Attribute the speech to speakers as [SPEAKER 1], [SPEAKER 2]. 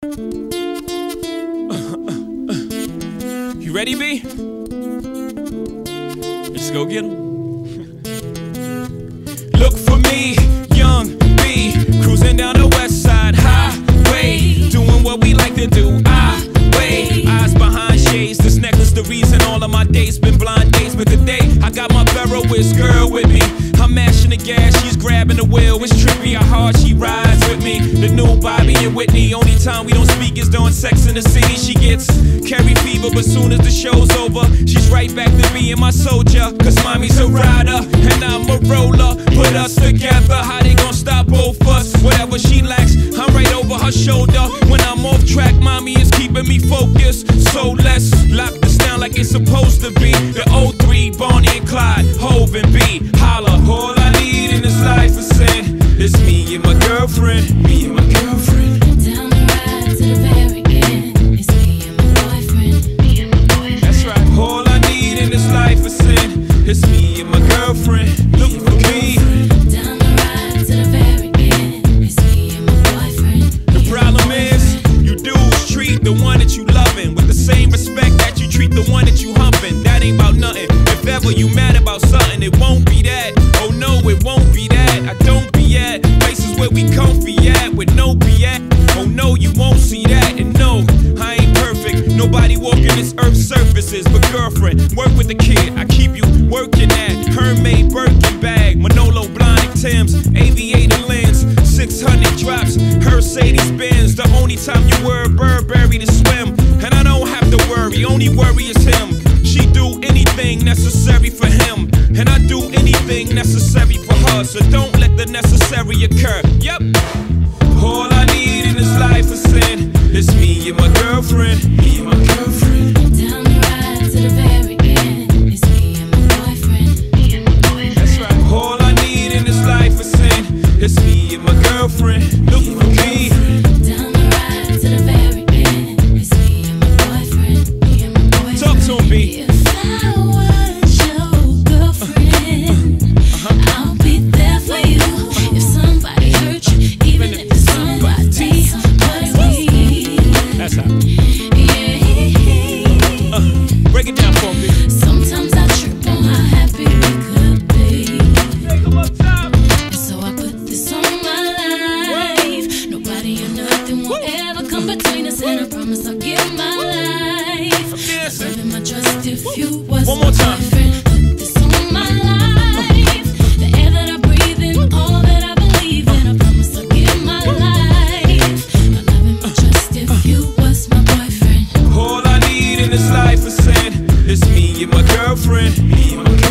[SPEAKER 1] You ready, B? Let's go get 'em. Look for me, young B, cruising down the west side highway, doing what we like to do. Eyes behind shades, this necklace the reason all of my days been blind days. But today I got my Ferroist girl with me. I'm mashing the gas, she's grabbing the wheel. It's trippy how hard she rides with me. The new Bobby and Whitney. Only time we don't speak is during Sex in the City. She gets carry fever, but soon as the show's over, she's right back to being my soldier. Cause mommy's a rider and I'm a roller. Put us together, how they gon' stop both us? Whatever she lacks, I'm right over her shoulder. When I'm off track, mommy is keeping me focused. So let's lock this down like it's supposed to be. The 03, Bonnie and Clyde, Hov and B. Holla, all I need in this life is sin. It's me and my girlfriend, me and my girlfriend.
[SPEAKER 2] Down the ride to the very end. It's me and my boyfriend, me and my boyfriend.
[SPEAKER 1] That's right. All I need in this life is sin. It's me and my girlfriend. Look for me.
[SPEAKER 2] Down the ride to the very end. It's me and my boyfriend.
[SPEAKER 1] The problem is, you dudes treat the one that you loving with the same respect that you treat the one that you humping. That ain't about nothing. If ever you mad about something, it won't be that. Oh no, it won't be that. I don't be at places where we comfy at with no BS. Oh no, you won't see that. And no, I ain't perfect. Nobody walking this earth's surfaces. But girlfriend, work with the kid. I keep you working at Hermès Birkin bag, Manolo Blahnik Tim's, aviator lens, 600 drops, Mercedes Benz. The only time you wear Burberry to swim, and I don't have to worry. Only worry is him. She do anything necessary for him, and I do anything necessary for her. So don't let the necessary occur. Yep. All I need in this life is sin. It's me and my girlfriend. Me and my girlfriend.
[SPEAKER 2] Down the ride to the very end. It's me and my boyfriend, me and my boyfriend.
[SPEAKER 1] That's right. All I need in this life is sin. It's me and my girlfriend. Look for me.
[SPEAKER 2] Down the ride to the very end. It's me and my boyfriend, me and my boyfriend.
[SPEAKER 1] Talk to him, B.
[SPEAKER 2] If I was your girlfriend, I'll be there for you. If somebody hurt you, even if it's somebody we.
[SPEAKER 1] That's how.
[SPEAKER 2] Yeah.
[SPEAKER 1] Break it down for me.
[SPEAKER 2] Sometimes I trip on how happy we could be.
[SPEAKER 1] Come on, top.
[SPEAKER 2] So I put this on my life. Nobody or nothing will ever come between us, and I promise I'll give my life. Serving my trust if you was
[SPEAKER 1] One more time.
[SPEAKER 2] my friend. Put this on my life. The air that I breathe in, all that I believe in. I promise I'll give my life. My love and my trust if you was my boyfriend.
[SPEAKER 1] All I need in this life is sin. It's me and my girlfriend. Me and my girlfriend.